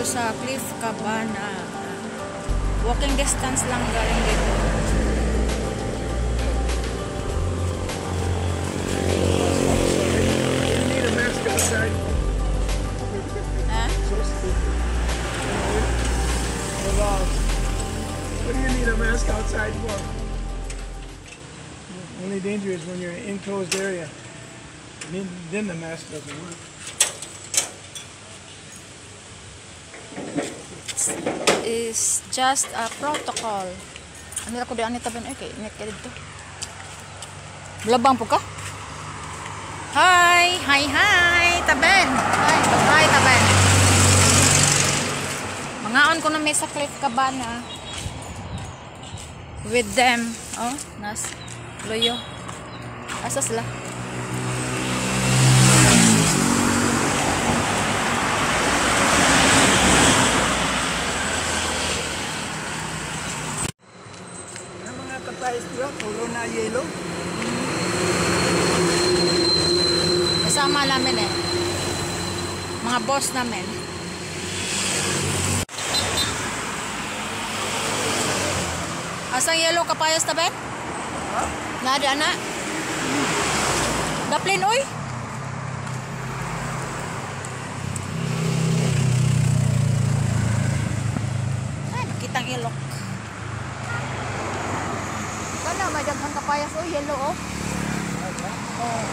dito sa Cliff Cabana. Walking distance lang galing dito. You need a mask outside. Huh? So stupid. What do you need a mask outside for? Only danger is when you're in an enclosed area. Then the mask doesn't work. Is just a protocol. Ano ako di anita ben okay, init ka dito. Blabang po ka? Hi, taben. Hi, taben. Mangaon ko na may sa Cliff Cabana with them. Oh, nas loyo. Asa sila? Puro na yellow. Kasama namin eh. Mga boss namin. Asang yellow kapayas taben? Huh? Nada na. Daplin oy. Ay, nakitang ilok. Kana may daghang kapayas oh, yellow oh. Oh.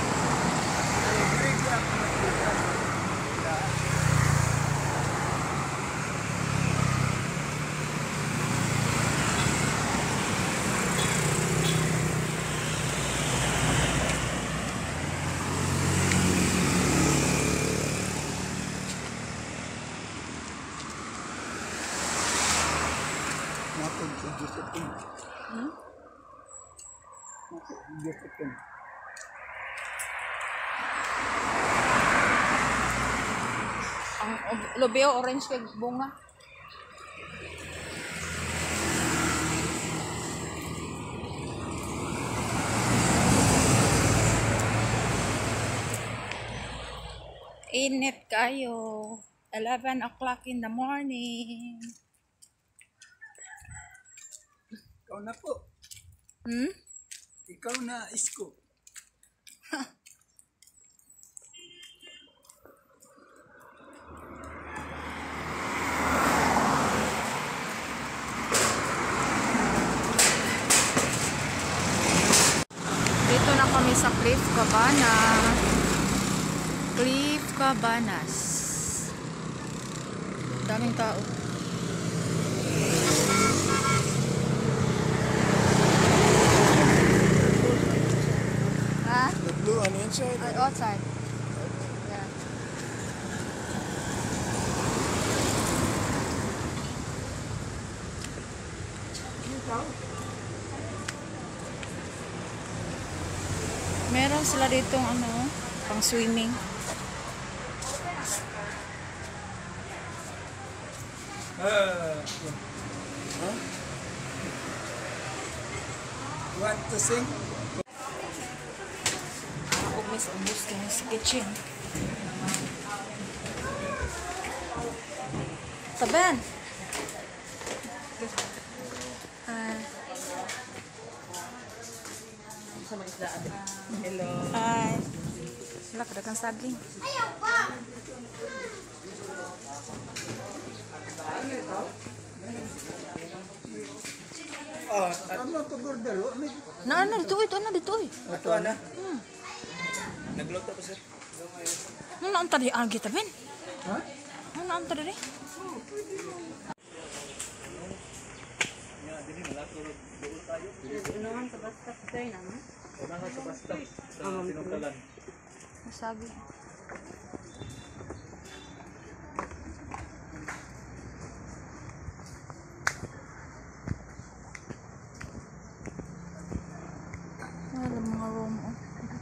Ang lobeo orange kay bunga. Init kayo. 11 o'clock in the morning. Ikaw na po. Ikaw na isko. Dito na kami sa Cliff Cabana. Cliff Cabanas. Daming tao. Ha? The blue on the inside? Outside. Yeah. Meron sila ditong ano, pang swimming. Huh? Want to sing? Ako miss ubos ka sa kitchen. Taben! Hello. Hi. Wala ka dagang saging. Oh, ano to bordero? Na, dito eh. Ito na. Nagluto ko sir. Ano na ang tadi agi taben? Ha? Ano na ang tadi? Unahan sa basta sir na. Unahan sa basta sa Sinukalan. Masabi. Wala mga room oh.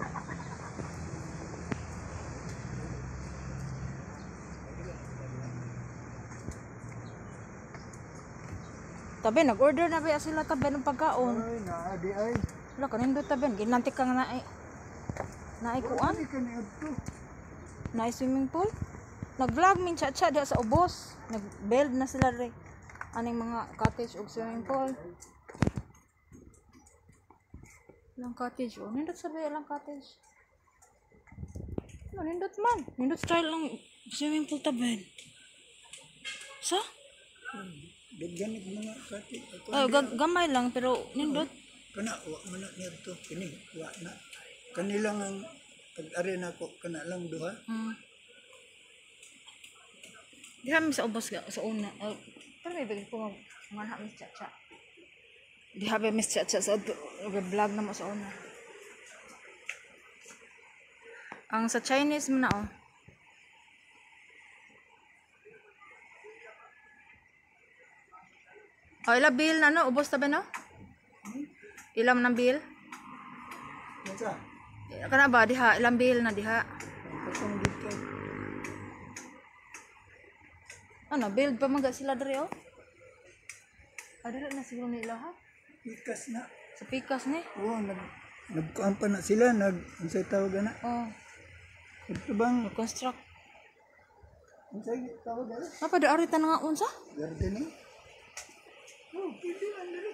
Tabi, nag-order na ba sila tabi ng pagkaon? Ay, naadi ay. Wala, kanindot tabi. Ginantik ka nga naay kuan? Ay, kaniyod to. Naay swimming pool? nag-vlog min cha-cha diha sa ubos. Nag-build na sila re. Aning mga cottage ug swimming pool. Lang cottage oh. Nindot sabi lang cottage. Nindot man. Nindot style lang swimming pool taben. Sa? Daghan mga kati. Oh, gamay lang pero nindot. Kana wa man na nito kini wa na. Kanilang ang pag-ari na ko kana lang duha. Diha mi sa ubos sa una. Pero may bigay ko manha mi cha-cha. Diha ba mi cha-cha sa vlog na mo sa una. Ang sa Chinese mo na oh. Oh, ila bill na no? Ubos ta ba no? Ilam ng bill? Masa? Kana ba diha ilang bill na diha? Katong dito. Ano, build pa mga sila dere oh. Adala na siguro nila ha? Ikas na. Sa pikas ni. Oo, nagkuan pa na sila, unsay tawag na. Oh, Ito bang construct. unsay tawag na? Apa da ari tan nga unsa? Gardening. Oh, pwede man dali.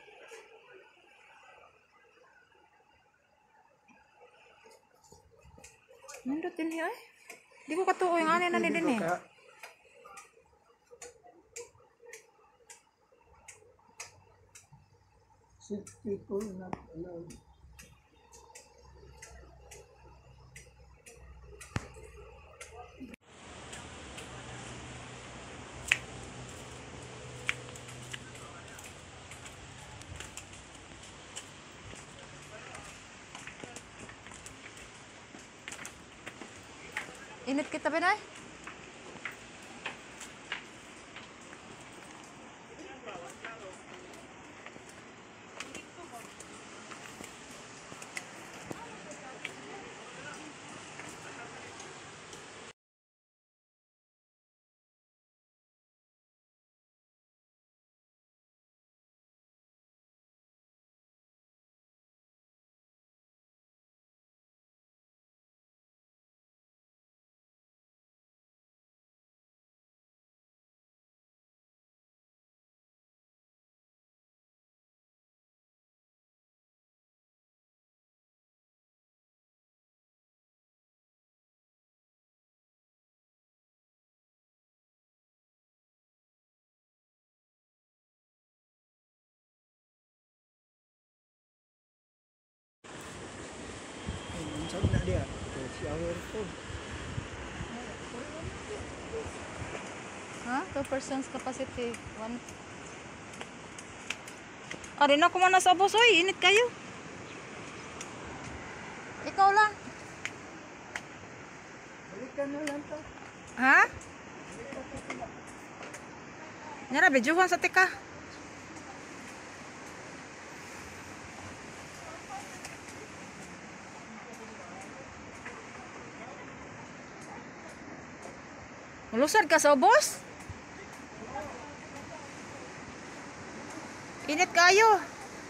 Nindot din ay. Di ko katuoy nga ani na ni din eh. Six people not allowed. Init kita ba na? Unsay na dia? Shower po. Ha? 2 persons capacity. 1. Ari na ko man sa boss oy, init kayo. Ikaw lang. Balikan na lang ta. Ha? Nyara bejuhan sa tika. Mulusad ka sa ubos? Init kayo.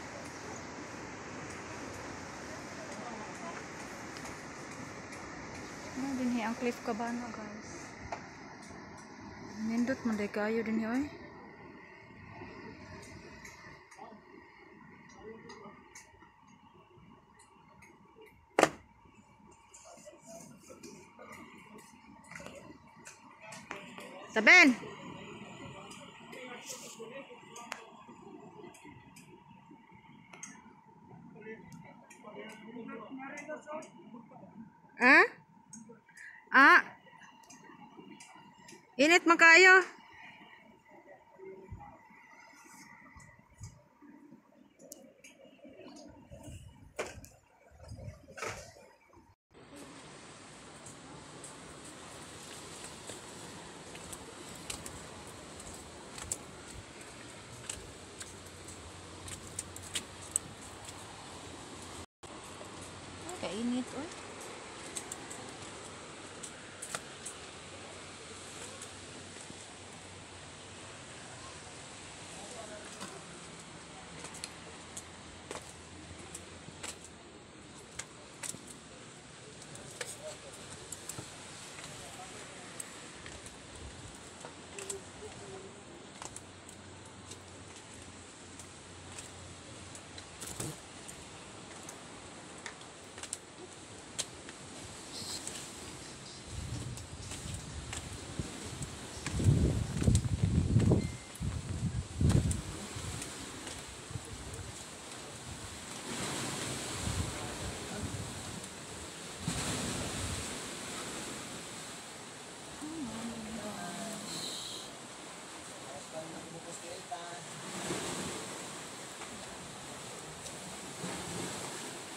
Ano din ang Cliff Cabana guys. Nindot man day kayo din oy. Taben. Ha? Ah. Init man kayo. Kainit oy.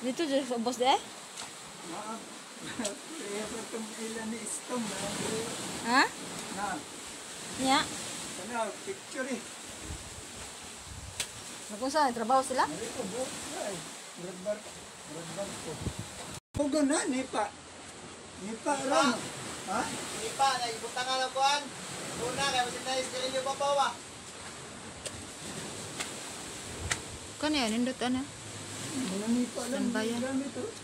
Dito dyan sa ubos de? Kaya pa itong ilan ni Istong na. Ha? Na, Nya? sana picture eh. Nakunsa, trabaho sila? Marito, bro. Ay, Bradbar ko. Hugo na, nipa. Nipa ron. Ha? Ipa, nagpunta nga lang kuhan. Una, kaya masin na iskilin niyo pa pa. Kano yan, nindot ano? Mga nipa lang. Saan ba yan? Gamit oh.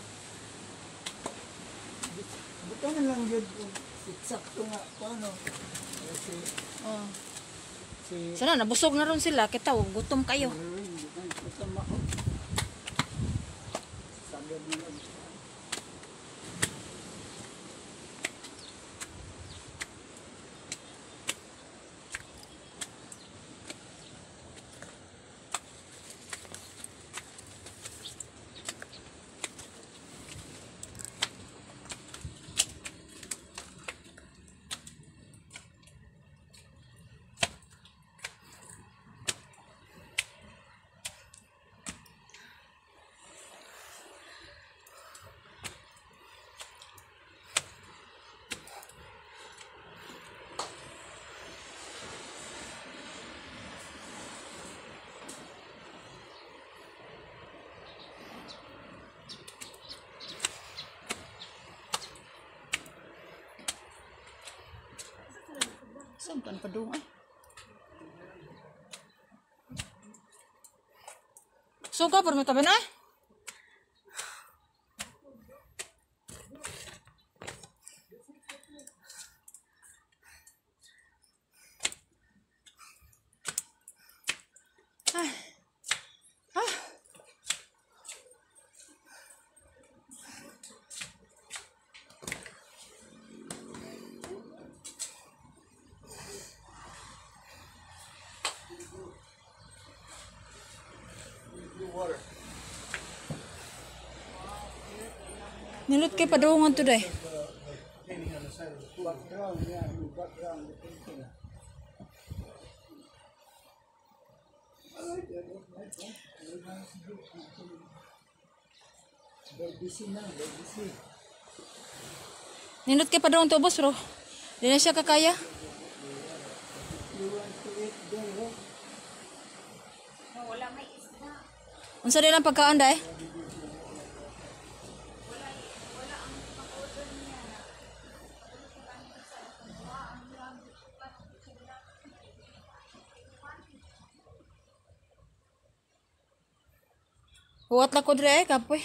Buta na lang yun. Eksakto nga. Paano? Kasi, Oh. si... Sana, nabusog na ron sila. Kita, gutom kayo. Tama ko. Sabi mo lang. Saan ka padung ay? Suka por mo tabi na? Ay. Ah. Nilut kay padungan to day. Background, yan. Background. Depende na. Busy na, busy. Nilut kay padungan to boss bro. Di na siya kakaya. You want to eat there, oh? Unsa din ang pagkaon day? Huwat na ko dire kapoy.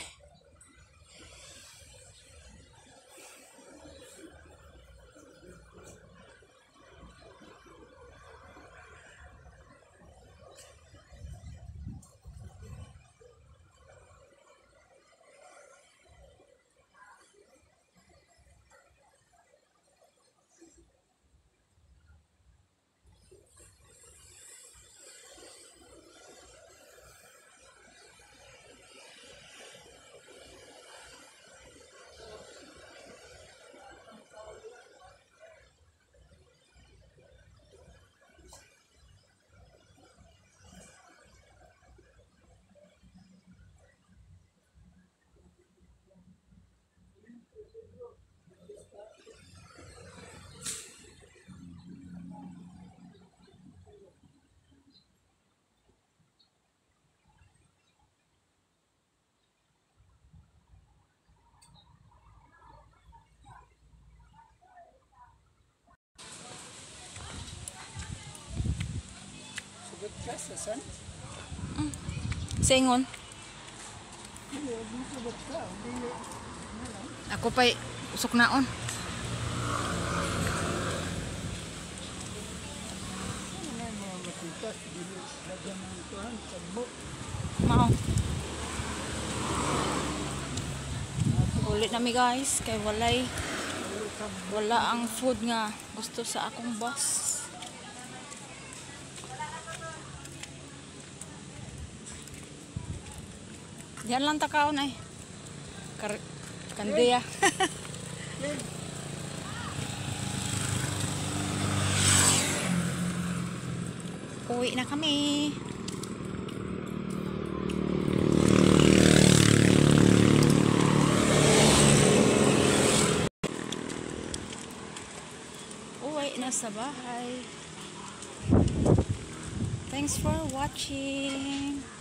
Sugot ka sa san? Singon. Sugot ka. Hindi. Ako pa'y usok naon. Ano na yung mga matikas? Dili. Lagyan ng tuhan. Sagbo. Mao. Ulit na mi guys kay wala ang food nga gusto sa akong boss. Diyan lang takaon ay. Kandiya. Uwi na kami. na sa bahay. Thanks for watching.